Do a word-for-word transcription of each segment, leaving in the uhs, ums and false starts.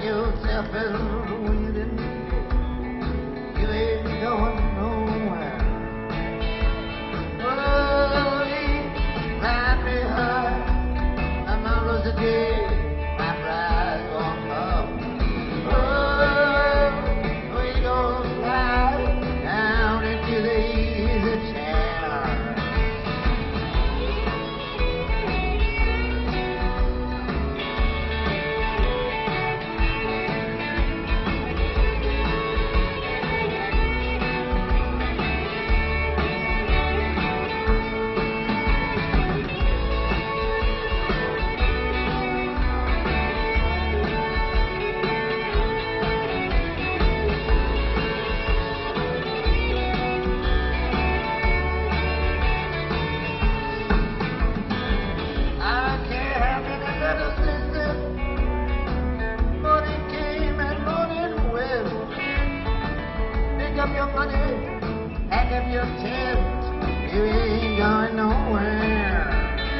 yourself as wind and you ain't going nowhere. Oh, you ride me high, I'm out of the day, my pride's gone up. Oh, we gonna slide down into the easy chair. Up your money, pack up your tent, you ain't going nowhere.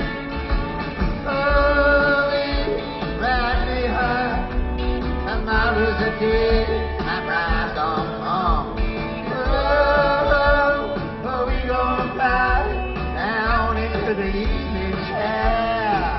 Oh, you ride me high, some hours a day, my pride's gone home. Oh, oh, we gonna fly down into the easy chair.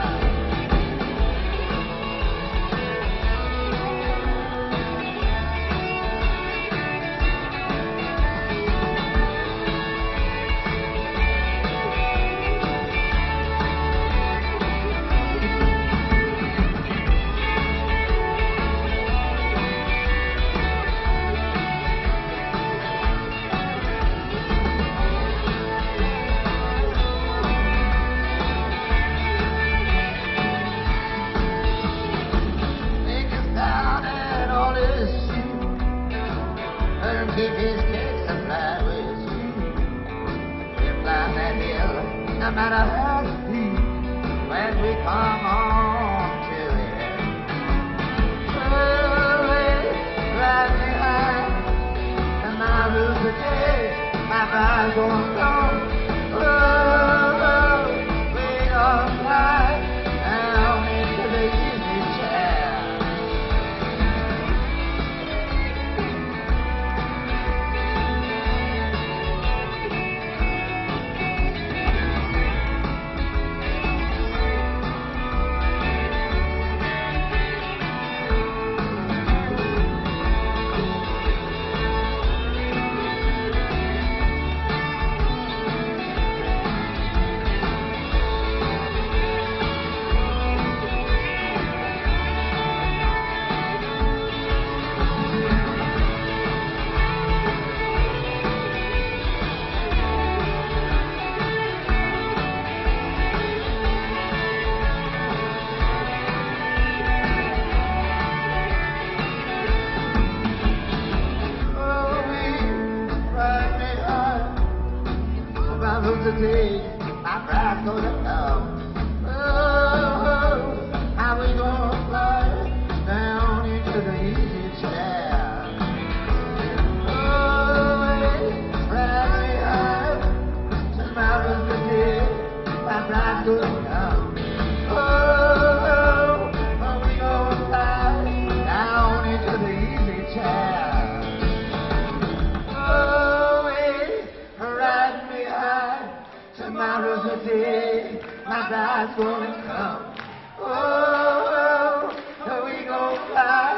Keep his cake supplied with you. We'll climb that hill, no matter how steep, when we come on to it. Oh, ride me high, and my rules a day, my pride's going strong. Oh, oh, we gonna fly down into the easy chair. Today, my pride's gonna come. Oh, how we gonna fly down into the easy chair? Oh, ride me high, tomorrow's the day, my pride's gonna come. Oh, how we gonna fly down into the easy chair? Tomorrow's the day, my bride's gonna come. Oh, oh, we gonna fly